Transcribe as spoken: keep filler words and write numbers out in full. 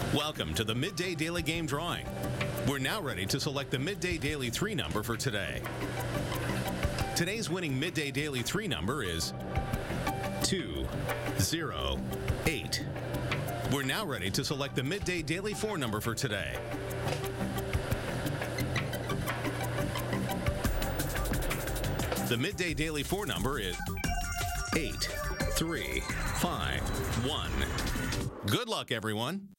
Welcome to the Midday Daily Game Drawing. We're now ready to select the Midday Daily three number for today. Today's winning Midday Daily three number is two zero eight. We're now ready to select the Midday Daily four number for today. The Midday Daily four number is eight three five one. Good luck, everyone.